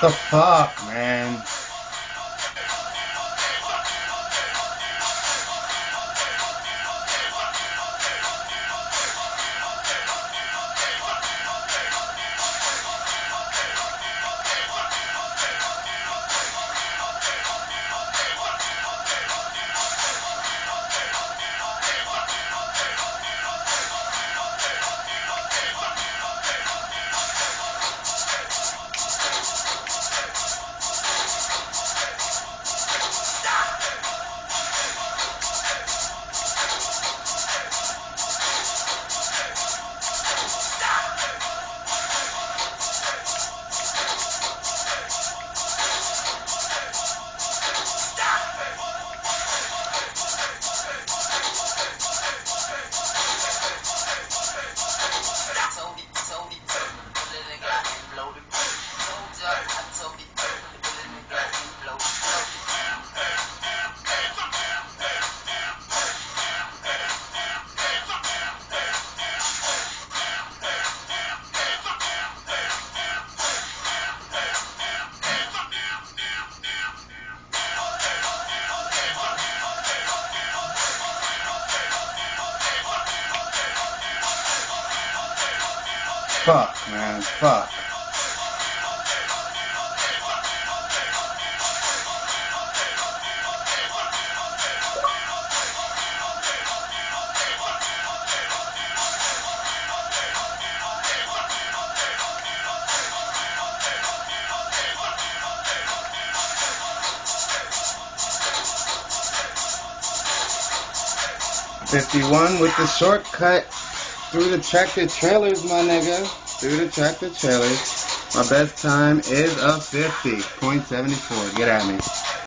the fuck, man? Fuck, man, fuck. '51 with the shortcut through the tractor trailers, my nigga. Through the tractor trailers. My best time is a 50.74. Get at me.